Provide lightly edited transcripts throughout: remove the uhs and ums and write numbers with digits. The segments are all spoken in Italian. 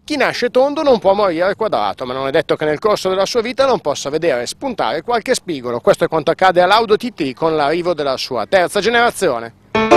Chi nasce tondo non può morire quadrato, ma non è detto che nel corso della sua vita non possa vedere spuntare qualche spigolo. Questo è quanto accade all'Auto TT con l'arrivo della sua terza generazione.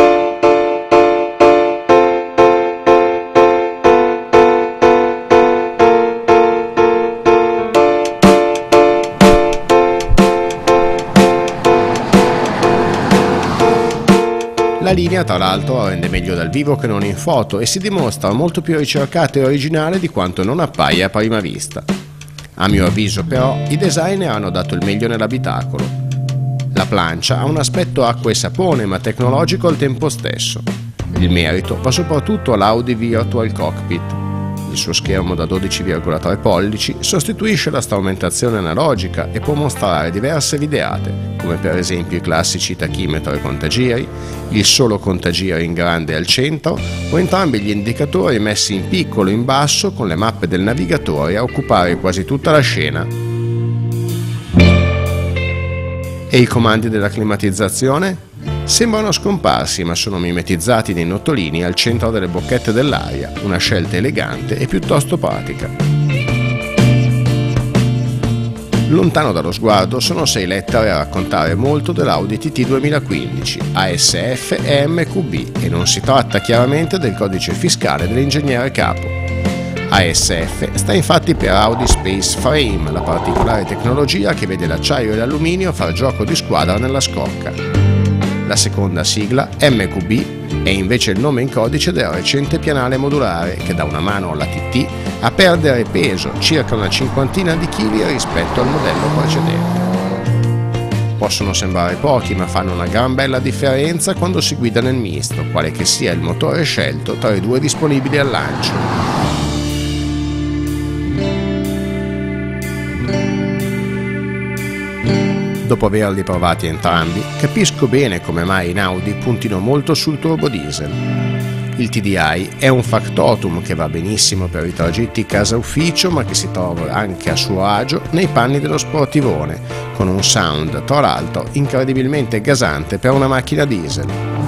La linea tra l'altro rende meglio dal vivo che non in foto e si dimostra molto più ricercata e originale di quanto non appaia a prima vista. A mio avviso però i designer hanno dato il meglio nell'abitacolo. La plancia ha un aspetto acqua e sapone ma tecnologico al tempo stesso. Il merito va soprattutto all'Audi Virtual Cockpit. Il suo schermo da 12,3 pollici sostituisce la strumentazione analogica e può mostrare diverse videate, come per esempio i classici tachimetro e contagiri, il solo contagiri in grande al centro o entrambi gli indicatori messi in piccolo in basso con le mappe del navigatore a occupare quasi tutta la scena. E i comandi della climatizzazione? Sembrano scomparsi ma sono mimetizzati nei notolini al centro delle bocchette dell'aria, una scelta elegante e piuttosto pratica. Lontano dallo sguardo sono 6 lettere a raccontare molto dell'Audi TT 2015, ASF e MQB, e non si tratta chiaramente del codice fiscale dell'ingegnere capo. ASF sta infatti per Audi Space Frame, la particolare tecnologia che vede l'acciaio e l'alluminio far gioco di squadra nella scocca. La seconda sigla, MQB, è invece il nome in codice del recente pianale modulare che dà una mano alla TT a perdere peso, circa una cinquantina di chili rispetto al modello precedente. Possono sembrare pochi ma fanno una gran bella differenza quando si guida nel misto, quale che sia il motore scelto tra i due disponibili al lancio. Dopo averli provati entrambi, capisco bene come mai in Audi puntino molto sul turbo diesel. Il TDI è un factotum che va benissimo per i tragitti casa-ufficio ma che si trova anche a suo agio nei panni dello sportivone, con un sound, tra l'altro, incredibilmente gasante per una macchina diesel.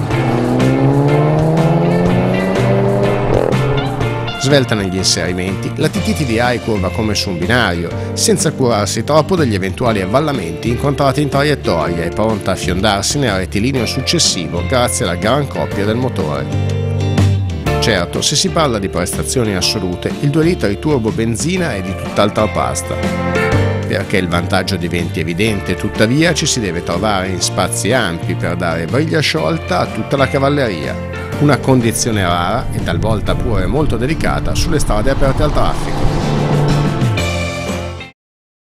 Svelta negli inserimenti, la TT TDI curva come su un binario, senza curarsi troppo degli eventuali avvallamenti incontrati in traiettoria e pronta a fiondarsi nel rettilineo successivo grazie alla gran coppia del motore. Certo, se si parla di prestazioni assolute, il 2 litri turbo benzina è di tutt'altra pasta. Perché il vantaggio diventi evidente, tuttavia ci si deve trovare in spazi ampi per dare briglia sciolta a tutta la cavalleria. Una condizione rara e talvolta pure molto delicata sulle strade aperte al traffico.